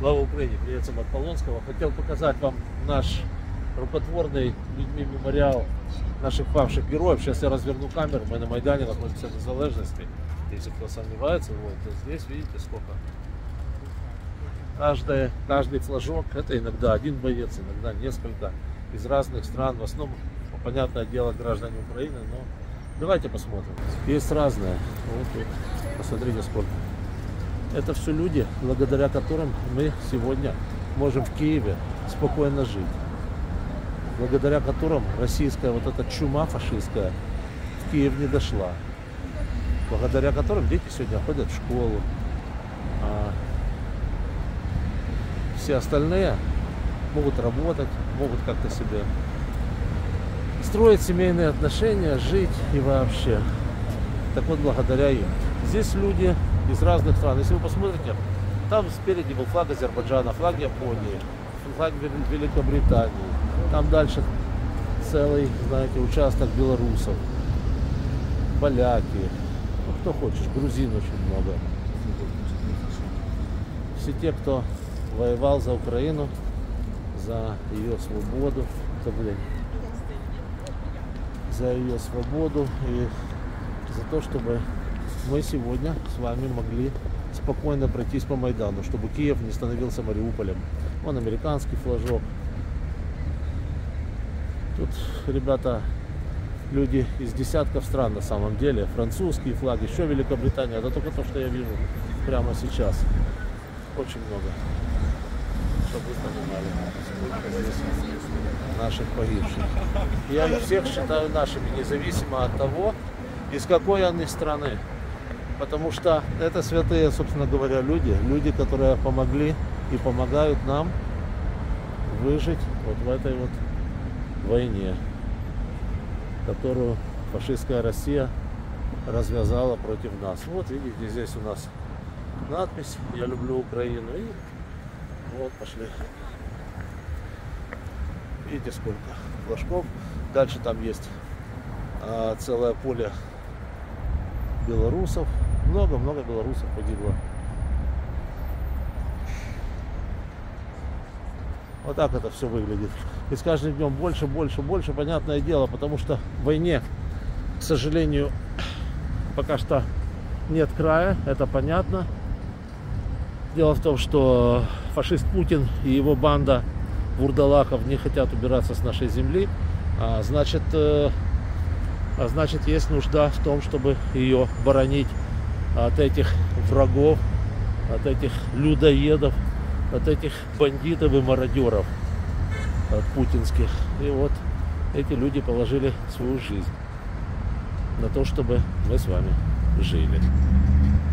Слава Украине! Приветствуем от Полонского. Хотел показать вам наш рукотворный людьми мемориал наших павших героев. Сейчас я разверну камеру. Мы на Майдане находимся в Незалежности. Если кто сомневается, вот здесь видите сколько. Каждый флажок — это иногда один боец, иногда несколько из разных стран. В основном, понятное дело, граждане Украины, но давайте посмотрим. Есть разные. Вот, посмотрите сколько. Это все люди, благодаря которым мы сегодня можем в Киеве спокойно жить. Благодаря которым российская вот эта чума фашистская в Киев не дошла. Благодаря которым дети сегодня ходят в школу. А все остальные могут работать, могут как-то себе строить семейные отношения, жить и вообще. Так вот, благодаря им. Здесь люди из разных стран. Если вы посмотрите, там спереди был флаг Азербайджана, флаг Японии, флаг Великобритании. Там дальше целый, знаете, участок белорусов, поляки, ну, кто хочешь, грузин очень много. Все те, кто воевал за Украину, за ее свободу, за ее свободу и за то, чтобы мы сегодня с вами могли спокойно пройтись по Майдану, чтобы Киев не становился Мариуполем. Вон американский флажок. Тут, ребята, люди из десятков стран на самом деле. Французский флаг, еще Великобритания. Это только то, что я вижу прямо сейчас. Очень много. Чтобы вы понимали, сколько здесь наших погибших. Я их всех считаю нашими, независимо от того, из какой они страны. Потому что это святые, собственно говоря, люди, которые помогли и помогают нам выжить вот в этой вот войне, которую фашистская Россия развязала против нас. Вот видите, здесь у нас надпись «Я люблю Украину». И вот пошли. Видите, сколько флажков. Дальше там есть целое поле белорусов. Много-много белорусов погибло. Вот так это все выглядит. И с каждым днем больше, понятное дело, потому что в войне, к сожалению, пока что нет края, это понятно. Дело в том, что фашист Путин и его банда вурдалаков не хотят убираться с нашей земли, значит, есть нужда в том, чтобы ее боронить от этих врагов, от этих людоедов, от этих бандитов и мародеров, от путинских. И вот эти люди положили свою жизнь на то, чтобы мы с вами жили.